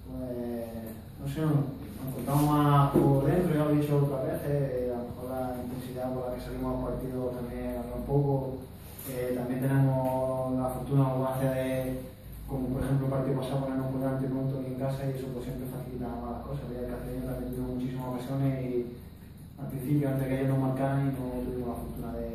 pues, no sé, nos encontramos más por dentro, ya lo he dicho otras veces, a lo mejor la intensidad por la que salimos a los partidos también cambia un poco. También tenemos la fortuna o gracia de, como por ejemplo el partido pasado, ponernos por delante pronto aquí en casa y eso pues siempre facilita más las cosas. Ya el Castellón también tuvimos muchísimas ocasiones y al principio, antes que ellos nos marcaran y no tuvimos la fortuna de